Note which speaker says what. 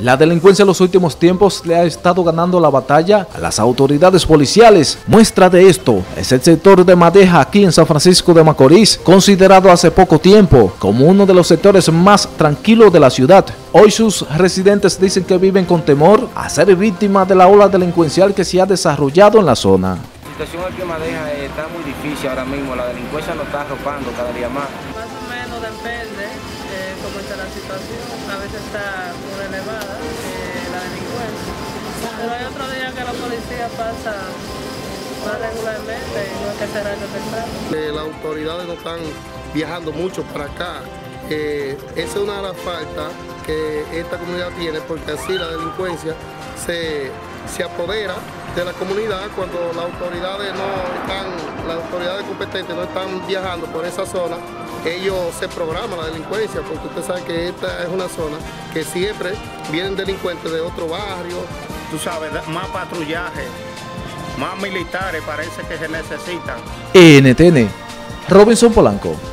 Speaker 1: La delincuencia en los últimos tiempos le ha estado ganando la batalla a las autoridades policiales. Muestra de esto es el sector de Madeja aquí en San Francisco de Macorís, considerado hace poco tiempo como uno de los sectores más tranquilos de la ciudad. Hoy sus residentes dicen que viven con temor a ser víctimas de la ola delincuencial que se ha desarrollado en la zona.
Speaker 2: La situación aquí en Madeja está muy difícil ahora mismo, la delincuencia nos está arropando cada día más.
Speaker 3: Más o menos depende cómo está la situación, a veces está muy elevada la delincuencia, pero hay otros días que la policía pasa más regularmente y no hay que cerrarlo temprano.
Speaker 4: Las autoridades no están viajando mucho para acá, esa es una de las faltas que esta comunidad tiene, porque así la delincuencia se apodera de la comunidad cuando las autoridades competentes no están viajando por esa zona. Ellos se programan la delincuencia, porque usted sabe que esta es una zona que siempre vienen delincuentes de otro barrio.
Speaker 5: Tú sabes, más patrullaje, más militares parece que se necesitan.
Speaker 1: NTN, Robinson Polanco.